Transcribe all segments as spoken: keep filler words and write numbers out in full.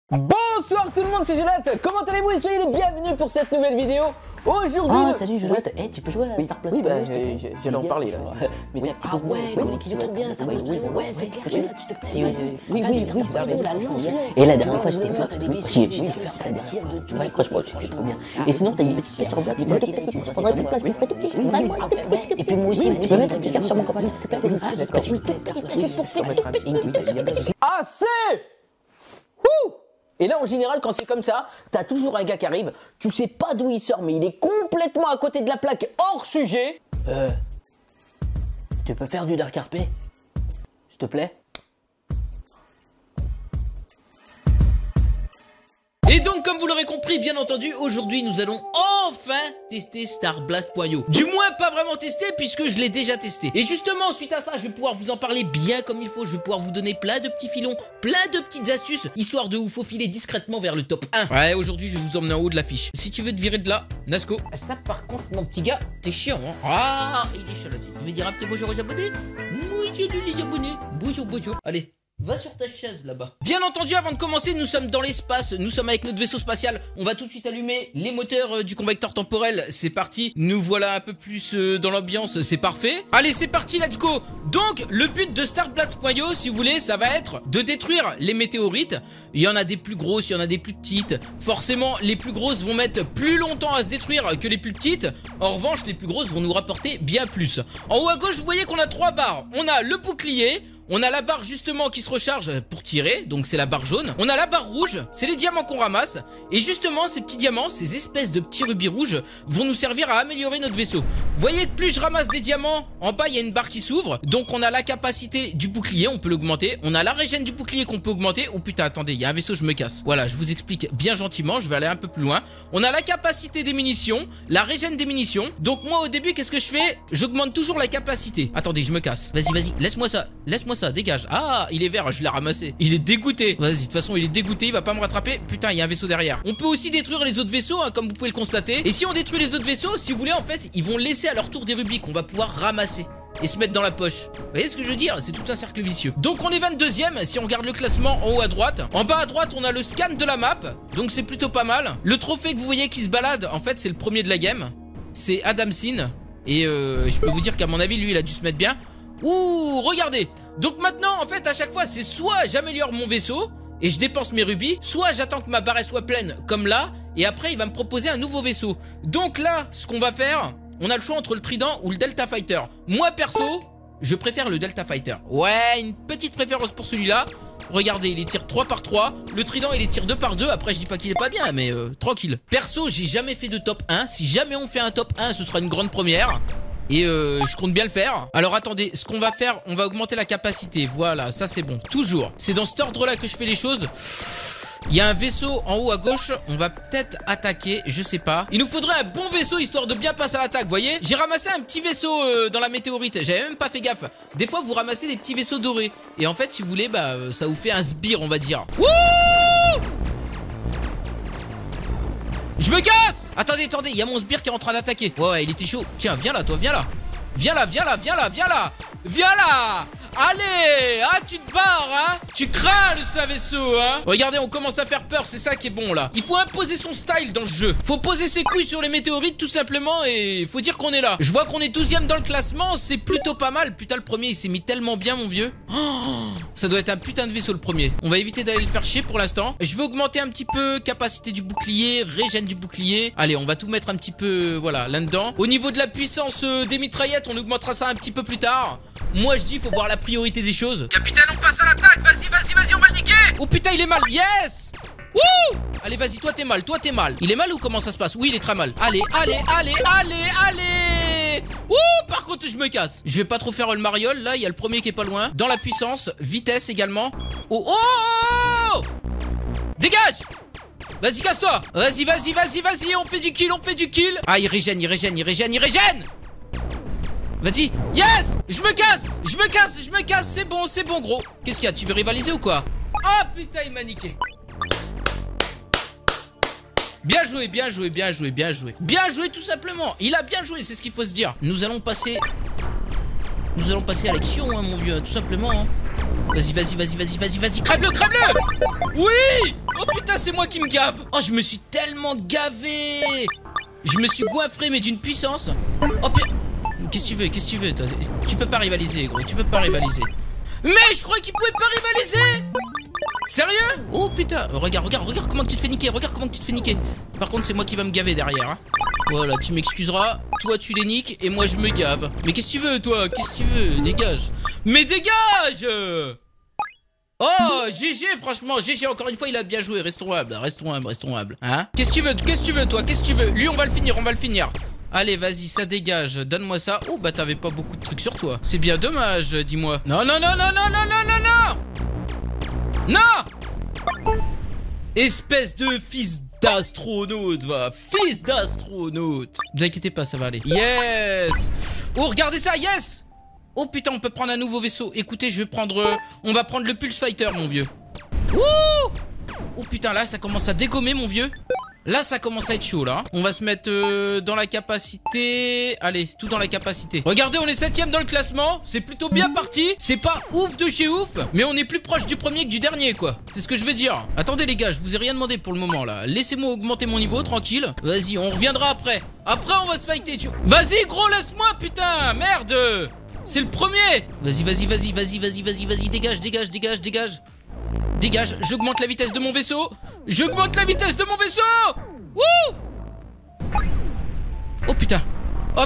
Bonsoir tout le monde, c'est Jolate. Comment allez-vous et soyez les bienvenus pour cette nouvelle vidéo. Aujourd'hui. Ah, nous... salut Jolate. Eh, hey, tu peux jouer à oui. Star Plus? Oui, bah, j'allais en parler là. Mais t'es un petit peu gros. Ouais, qui joue trop bien Star Plus. Ouais, c'est clair, Jolate, s'il te plaît. Oui, oui, oui, oui, ça arrive. Et la dernière fois, j'étais forte. J'y ai fait ça la dernière fois. Ouais, franchement, c'est trop bien. Et sinon, t'as une petite pièce sur Black. Tu prendrais plus de place, tu fais tout petit. Et puis moi aussi, tu peux mettre une petite carte sur mon copain. Ah, d'accord. Assez. Ouh. Et là en général quand c'est comme ça, t'as toujours un gars qui arrive, tu sais pas d'où il sort mais il est complètement à côté de la plaque, hors sujet. Euh... Tu peux faire du dark R P? S'il te plaît? Et donc comme vous l'aurez compris, bien entendu, aujourd'hui nous allons enfin tester Star Blast point i o. Du moins pas vraiment tester puisque je l'ai déjà testé. Et justement suite à ça je vais pouvoir vous en parler bien comme il faut. Je vais pouvoir vous donner plein de petits filons, plein de petites astuces, histoire de vous faufiler discrètement vers le top un. Ouais, aujourd'hui je vais vous emmener en haut de l'affiche. Si tu veux te virer de là, Nasco. Ça par contre mon petit gars, t'es chiant hein. Ah, il est chaud là-dessus. Je vais dire un petit bonjour aux abonnés. Bonjour les abonnés. Bonjour, bonjour. Allez. Va sur ta chaise là-bas. Bien entendu, avant de commencer, nous sommes dans l'espace. Nous sommes avec notre vaisseau spatial. On va tout de suite allumer les moteurs euh, du convecteur temporel. C'est parti. Nous voilà un peu plus euh, dans l'ambiance. C'est parfait. Allez, c'est parti, let's go. Donc, le but de Star Blast point i o, si vous voulez, ça va être de détruire les météorites. Il y en a des plus grosses, il y en a des plus petites. Forcément, les plus grosses vont mettre plus longtemps à se détruire que les plus petites. En revanche, les plus grosses vont nous rapporter bien plus. En haut à gauche, vous voyez qu'on a trois barres. On a le bouclier. On a la barre justement qui se recharge pour tirer, donc c'est la barre jaune. On a la barre rouge, c'est les diamants qu'on ramasse. Et justement, ces petits diamants, ces espèces de petits rubis rouges, vont nous servir à améliorer notre vaisseau. Vous voyez que plus je ramasse des diamants, en bas il y a une barre qui s'ouvre. Donc on a la capacité du bouclier, on peut l'augmenter. On a la régène du bouclier qu'on peut augmenter. Oh putain, attendez, il y a un vaisseau, je me casse. Voilà, je vous explique bien gentiment, je vais aller un peu plus loin. On a la capacité des munitions, la régène des munitions. Donc moi au début, qu'est-ce que je fais? J'augmente toujours la capacité. Attendez, je me casse. Vas-y, vas-y, laisse-moi ça, laisse-moi ça, dégage. Ah, il est vert, je l'ai ramassé. Il est dégoûté. Vas-y, de toute façon, il est dégoûté, il va pas me rattraper. Putain, il y a un vaisseau derrière. On peut aussi détruire les autres vaisseaux, hein, comme vous pouvez le constater. Et si on détruit les autres vaisseaux, si vous voulez, en fait, ils vont laisser à leur tour des rubis qu'on va pouvoir ramasser et se mettre dans la poche. Vous voyez ce que je veux dire? C'est tout un cercle vicieux. Donc on est vingt-deuxième si on regarde le classement en haut à droite. En bas à droite, on a le scan de la map. Donc c'est plutôt pas mal. Le trophée que vous voyez qui se balade, en fait, c'est le premier de la game. C'est Adamsin. Et euh, je peux vous dire qu'à mon avis, lui, il a dû se mettre bien. Ouh, regardez. Donc maintenant, en fait, à chaque fois, c'est soit j'améliore mon vaisseau et je dépense mes rubis, soit j'attends que ma barre soit pleine, comme là, et après, il va me proposer un nouveau vaisseau. Donc là, ce qu'on va faire, on a le choix entre le Trident ou le Delta Fighter. Moi, perso, je préfère le Delta Fighter. Ouais, une petite préférence pour celui-là. Regardez, il les tire trois par trois. Le Trident, il les tire deux par deux. Après, je dis pas qu'il est pas bien, mais euh, tranquille. Perso, j'ai jamais fait de top un. Si jamais on fait un top un, ce sera une grande première. Et euh, je compte bien le faire. Alors attendez, ce qu'on va faire, on va augmenter la capacité. Voilà, ça c'est bon, toujours. C'est dans cet ordre là que je fais les choses. Il y a un vaisseau en haut à gauche. On va peut-être attaquer, je sais pas. Il nous faudrait un bon vaisseau histoire de bien passer à l'attaque, vous voyez. J'ai ramassé un petit vaisseau euh, dans la météorite. J'avais même pas fait gaffe. Des fois vous ramassez des petits vaisseaux dorés. Et en fait si vous voulez, bah ça vous fait un sbire on va dire. Wouh! Je me casse! Attendez, attendez, il y a mon sbire qui est en train d'attaquer. Ouais, ouais, il était chaud. Tiens, viens là, toi, viens là. Viens là, viens là, viens là, viens là. Viens là! Allez! Ah, tu te barres, hein? Tu crains le ça vaisseau, hein? Regardez, on commence à faire peur, c'est ça qui est bon, là. Il faut imposer son style dans le jeu. Faut poser ses couilles sur les météorites, tout simplement, et faut dire qu'on est là. Je vois qu'on est douzième dans le classement, c'est plutôt pas mal. Putain, le premier, il s'est mis tellement bien, mon vieux. Oh, ça doit être un putain de vaisseau, le premier. On va éviter d'aller le faire chier pour l'instant. Je vais augmenter un petit peu capacité du bouclier, régène du bouclier. Allez, on va tout mettre un petit peu, voilà, là-dedans. Au niveau de la puissance euh, des mitraillettes, on augmentera ça un petit peu plus tard. Moi je dis faut voir la priorité des choses. Capitaine, on passe à l'attaque. Vas-y, vas-y, vas-y, on va le niquer. Oh putain, il est mal. Yes. Wouh. Allez, vas-y, toi t'es mal, toi t'es mal. Il est mal ou comment ça se passe? Oui, il est très mal. Allez, allez, allez, allez, allez. Ouh, par contre je me casse. Je vais pas trop faire le mariole. Là il y a le premier qui est pas loin. Dans la puissance, vitesse également. Oh, oh, oh, oh. Dégage. Vas-y, casse-toi. Vas-y, vas-y, vas-y, vas-y. On fait du kill, on fait du kill. Ah, il régène, il régène, il régène, il régène. Vas-y, yes. Je me casse, je me casse, je me casse. C'est bon, c'est bon, gros. Qu'est-ce qu'il y a? Tu veux rivaliser ou quoi? Ah putain, il m'a niqué. Bien joué, bien joué, bien joué, bien joué. Bien joué tout simplement. Il a bien joué, c'est ce qu'il faut se dire. Nous allons passer Nous allons passer à l'action, hein, mon vieux, tout simplement. Hein. Vas-y, vas-y, vas-y, vas-y, vas-y, vas-y, crève-le, crève-le. Oui. Oh putain. c'est moi qui me gave. Oh, je me suis tellement gavé. Je me suis goinfré, mais d'une puissance. Oh, putain. Qu'est-ce que tu veux? Qu'est-ce que tu veux, toi? Tu peux pas rivaliser, gros. Tu peux pas rivaliser. Mais je crois qu'il pouvait pas rivaliser. Sérieux? Oh, putain. Regarde, regarde, regarde comment tu te fais niquer. Regarde comment tu te fais niquer. Par contre, c'est moi qui va me gaver derrière. Hein. Voilà, tu m'excuseras. Toi, tu les niques et moi, je me gave. Mais qu'est-ce que tu veux, toi? Qu'est-ce que tu veux? Dégage. Mais dégage! Oh, G G, franchement, G G, encore une fois, il a bien joué. Restons humbles, restons humbles, restons humbles. Hein? Qu'est-ce que tu veux? Qu'est-ce que tu veux, toi? Qu'est-ce que tu veux? Lui, on va le finir, on va le finir. Allez, vas-y, ça dégage. Donne-moi ça. Oh, bah, t'avais pas beaucoup de trucs sur toi. C'est bien dommage, dis-moi. Non, non, non, non, non, non, non, non, non! Non! Espèce de fils d'astronaute, va. Fils d'astronaute. Ne vous inquiétez pas, ça va aller. Yes! Oh, regardez ça, yes! Oh putain, on peut prendre un nouveau vaisseau. Écoutez, je vais prendre... Euh, on va prendre le Pulse Fighter, mon vieux. Ouh! Oh putain, là, ça commence à dégommer, mon vieux. Là, ça commence à être chaud, là. On va se mettre euh, dans la capacité... Allez, tout dans la capacité. Regardez, on est septième dans le classement. C'est plutôt bien parti. C'est pas ouf de chez ouf, mais on est plus proche du premier que du dernier, quoi. C'est ce que je veux dire. Attendez, les gars, je vous ai rien demandé pour le moment, là. Laissez-moi augmenter mon niveau, tranquille. Vas-y, on reviendra après. Après, on va se fighter. Tu... Vas-y, gros, laisse-moi, putain. Merde. C'est le premier. Vas-y, vas-y, vas-y, vas-y, vas-y, vas-y, vas-y. Dégage, dégage, dégage, dégage. Dégage, j'augmente la vitesse de mon vaisseau. J'augmente la vitesse de mon vaisseau. Wouh! Oh putain. Hop.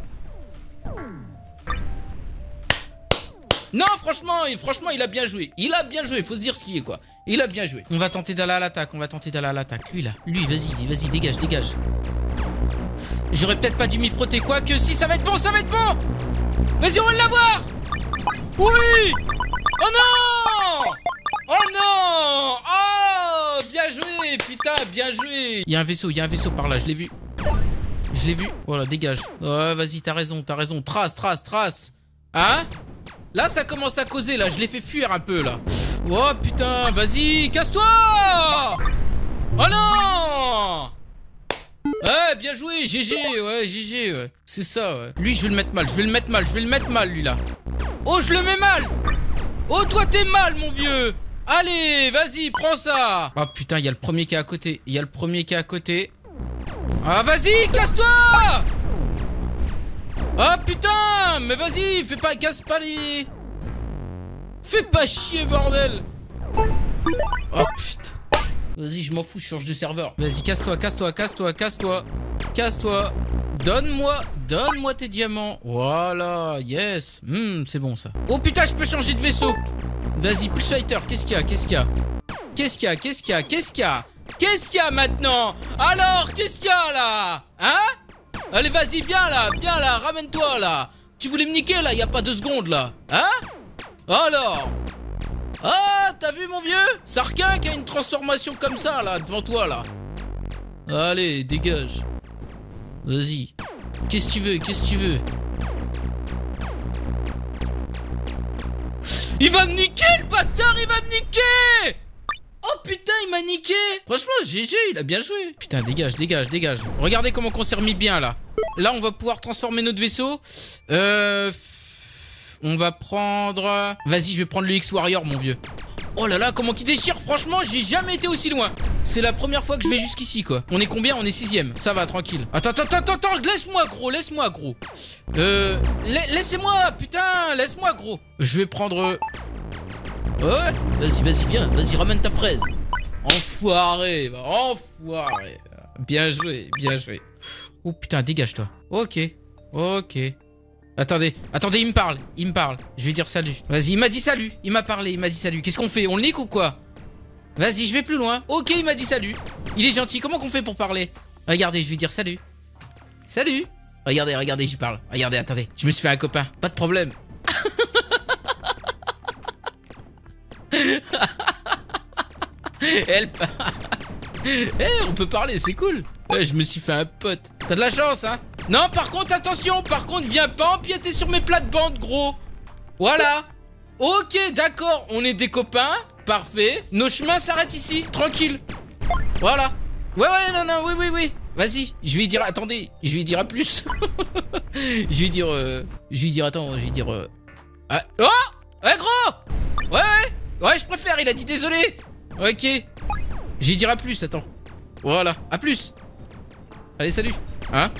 Non, franchement, franchement, il a bien joué. Il a bien joué, faut se dire ce qui est, quoi. Il a bien joué. On va tenter d'aller à l'attaque, on va tenter d'aller à l'attaque. Lui, là. Lui, vas-y, vas-y, dégage, dégage. J'aurais peut-être pas dû m'y frotter, quoi que si, ça va être bon, ça va être bon. Vas-y, on va l'avoir. Oui. Oh non. Oh non! Oh! Bien joué! Putain, bien joué! Il y a un vaisseau, il y a un vaisseau par là, je l'ai vu. Je l'ai vu. Voilà, dégage. Ouais, vas-y, t'as raison, t'as raison. Trace, trace, trace. Hein? Là, ça commence à causer, là. Je l'ai fait fuir un peu, là. Oh, putain, vas-y, casse-toi! Oh non! Ouais, bien joué, G G, ouais, G G, ouais. C'est ça, ouais. Lui, je vais le mettre mal, je vais le mettre mal, je vais le mettre mal, lui, là. Oh, je le mets mal! Oh, toi, t'es mal, mon vieux! Allez, vas-y, prends ça. Oh putain, il y a le premier qui est à côté. Il y a le premier qui est à côté. Ah, vas-y, casse-toi. Ah putain, mais vas-y, fais pas, casse pas les... Fais pas chier, bordel. Oh putain. Vas-y, je m'en fous, je change de serveur. Vas-y, casse-toi, casse-toi, casse-toi, casse-toi. Casse-toi. Donne-moi, donne-moi tes diamants. Voilà, yes. Hmm, c'est bon, ça. Oh putain, je peux changer de vaisseau. Vas-y, Pulse Fighter, qu'est-ce qu'il y a? Qu'est-ce qu'il y a? Qu'est-ce qu'il y a? Qu'est-ce qu'il y a? Qu'est-ce qu'il y a? Qu'est-ce qu'il y a maintenant? Alors, qu'est-ce qu'il y a là? Hein? Allez, vas-y, viens là, viens là, ramène-toi là. Tu voulais me niquer là, il y a pas deux secondes là. Hein? Alors? Ah, t'as vu mon vieux? Sarkin qui a une transformation comme ça là, devant toi là. Allez, dégage. Vas-y. Qu'est-ce que tu veux? Qu'est-ce que tu veux? Il va me niquer, le bâtard, il va me niquer! Oh putain, il m'a niqué! Franchement, G G, il a bien joué. Putain, dégage, dégage, dégage. Regardez comment on s'est remis bien, là. Là, on va pouvoir transformer notre vaisseau. Euh... On va prendre... Vas-y, je vais prendre le X-Warrior, mon vieux. Oh là là, comment qu'il déchire! Franchement, j'ai jamais été aussi loin. C'est la première fois que je vais jusqu'ici, quoi. On est combien? On est sixième. Ça va, tranquille. Attends, attends, attends, attends, laisse-moi, gros, laisse-moi, gros. Euh... Laissez-moi, putain, laisse-moi, gros. Je vais prendre... Ouais, vas-y, vas-y, viens, vas-y, ramène ta fraise. Enfoiré, enfoiré. Bien joué, bien joué. Oh putain, dégage-toi. Ok, ok. Attendez, attendez, il me parle, il me parle. Je vais dire salut. Vas-y, il m'a dit salut, il m'a parlé, il m'a dit salut. Qu'est-ce qu'on fait? On le nique ou quoi? Vas-y, je vais plus loin. Ok, il m'a dit salut. Il est gentil, comment qu'on fait pour parler? Regardez, je vais dire salut. Salut. Regardez, regardez, je parle. Regardez, attendez, je me suis fait un copain. Pas de problème. Elle parle. Eh, on peut parler, c'est cool. Ouais, je me suis fait un pote. T'as de la chance, hein. Non, par contre, attention. Par contre, viens pas empiéter sur mes plates-bandes, gros. Voilà. Ok, d'accord. On est des copains. Parfait. Nos chemins s'arrêtent ici. Tranquille. Voilà. Ouais, ouais, non, non, oui, oui, oui. Vas-y. Je vais lui dire... Attendez. Je vais lui dire à plus. Je vais lui dire... Euh... Je vais lui dire... Attends, je vais lui dire... Euh... Ah... Oh. Ouais, gros. Ouais, ouais. Ouais, je préfère. Il a dit désolé. Ok. J'y dirai plus, attends. Voilà, à plus. Allez, salut. Hein?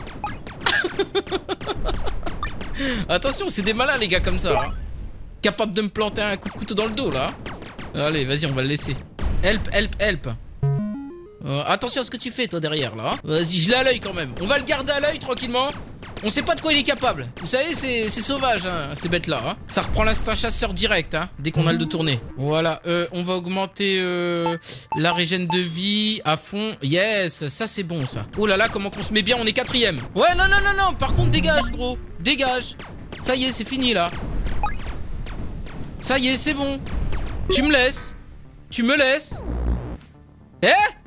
Attention, c'est des malins, les gars, comme ça. Hein. Capable de me planter un coup de couteau dans le dos, là. Allez, vas-y, on va le laisser. Help, help, help. Euh, attention à ce que tu fais, toi, derrière, là. Vas-y, je l'ai à l'œil, quand même. On va le garder à l'œil, tranquillement. On sait pas de quoi il est capable. Vous savez, c'est sauvage, hein, ces bêtes-là. Hein. Ça reprend l'instinct chasseur direct, hein, dès qu'on a le dos tourné. Voilà, euh, on va augmenter euh, la régène de vie à fond. Yes, ça c'est bon, ça. Oh là là, comment qu'on se met bien, on est quatrième. Ouais, non, non, non, non, par contre, dégage, gros. Dégage. Ça y est, c'est fini, là. Ça y est, c'est bon. Tu me laisses. Tu me laisses. Eh?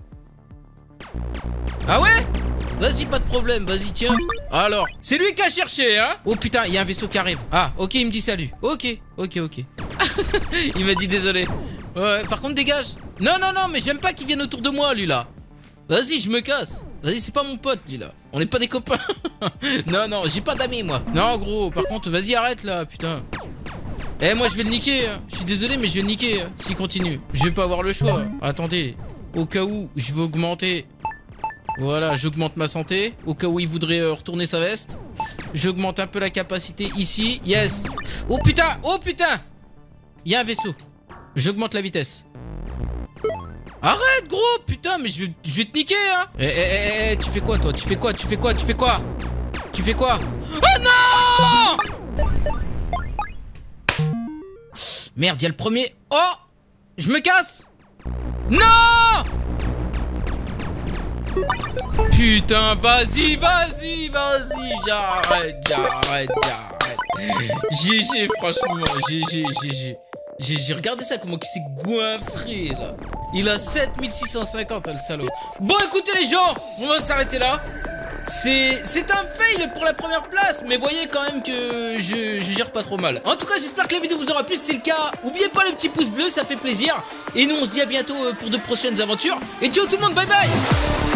Ah ouais? Vas-y, pas de problème, vas-y, tiens. Alors, c'est lui qui a cherché, hein? Oh putain, il y a un vaisseau qui arrive. Ah, ok, il me dit salut. Ok, ok, ok. Il m'a dit désolé. Ouais, par contre, dégage. Non, non, non, mais j'aime pas qu'il vienne autour de moi, lui, là. Vas-y, je me casse. Vas-y, c'est pas mon pote, lui, là. On n'est pas des copains. Non, non, j'ai pas d'amis, moi. Non, gros, par contre, vas-y, arrête, là, putain. Eh, moi, je vais le niquer. Hein. Je suis désolé, mais je vais le niquer hein, s'il continue. Je vais pas avoir le choix. Attendez, au cas où, je vais augmenter... Voilà, j'augmente ma santé. Au cas où il voudrait euh, retourner sa veste. J'augmente un peu la capacité ici. Yes. Oh putain, oh putain. Il y a un vaisseau. J'augmente la vitesse. Arrête, gros, putain, mais je, je vais te niquer, hein. Eh, eh, eh, eh, tu fais quoi, toi? Tu fais quoi? Tu fais quoi? Tu fais quoi? Tu fais quoi? Oh non! Merde, il y a le premier. Oh! Je me casse! Non! Putain, vas-y, vas-y, vas-y, j'arrête, j'arrête, j'arrête. G G, franchement, G G, G G. G G, regardez ça, comment il s'est goinfré, là. Il a sept mille six cent cinquante, le salaud. Bon, écoutez, les gens, on va s'arrêter là. C'est un fail pour la première place, mais voyez quand même que je, je gère pas trop mal. En tout cas, j'espère que la vidéo vous aura plu. Si c'est le cas, n'oubliez pas le petit pouce bleu, ça fait plaisir. Et nous, on se dit à bientôt pour de prochaines aventures. Et ciao tout le monde, bye bye.